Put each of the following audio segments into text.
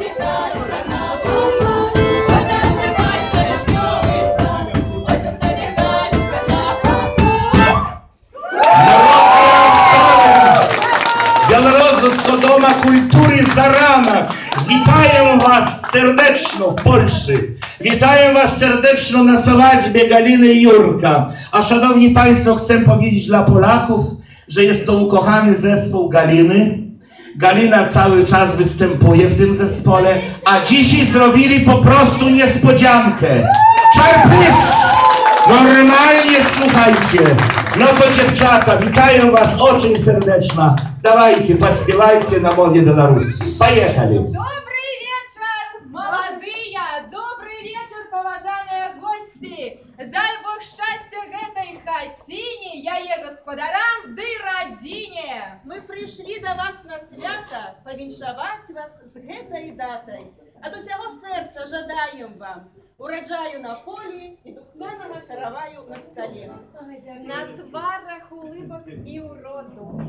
Białorusskiego Doma Kultury Zaranek. Witaję was serdecznie w Polsce. Witaję was serdecznie na свадьбе Galiny i Jurka. A szanowni państwo, chcę powiedzieć dla Polaków, że jest to ukochany zespół Galiny. Galina cały czas występuje w tym zespole, a dzisiaj zrobili po prostu niespodziankę. Czarpys! Normalnie słuchajcie. No to dziewczata, witają was очень сердечно. Давайте, поспевайте на моде белорусской. Поехали. Добрый вечер, молодые! Добрый вечер, поважанные гости! Дай Бог счастья этой хатине, я е господарам, да и родине! Мы пришли до вас на свято повіншаваць вас с этой датой. От усяго сердца жадаем вам урожаю на поле и духмяного караваю на столе. На тварах улыбок и уроду.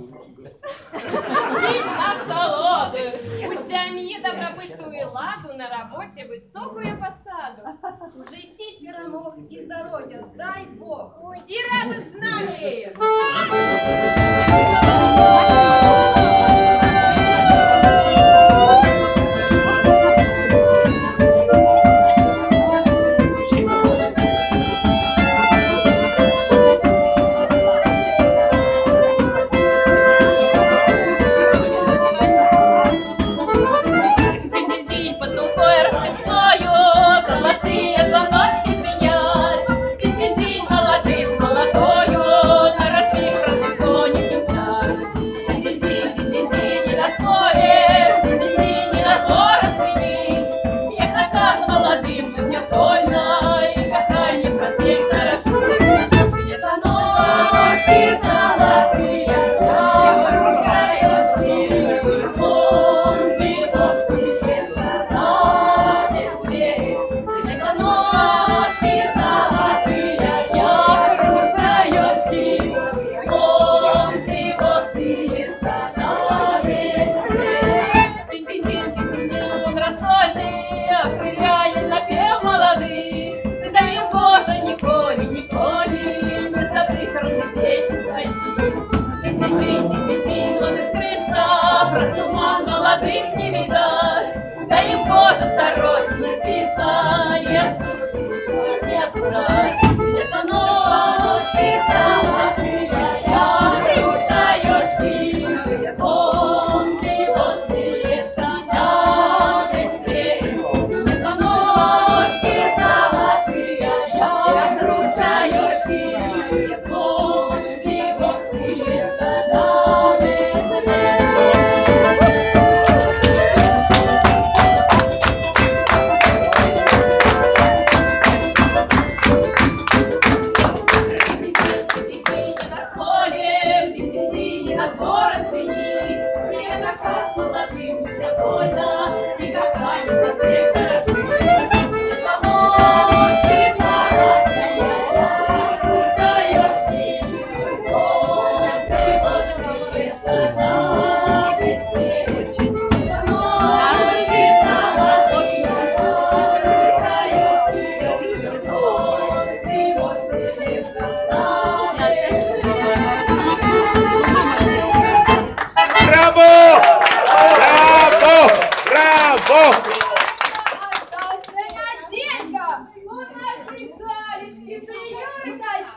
День осолоды. У семьи добробытую ладу, на работе высокую посаду. В житті перемог і здоров'я, дай Бог. И разом с нами! Молодых не видать, дай им Боже здоровья, не спится, не отстать, не отстать. Это ночки золотые, я кручаю очки, солнце вознеется над эстрелью. Это ночки золотые, я кручаю очки, солнце вознеется над эстрелью. Thank you.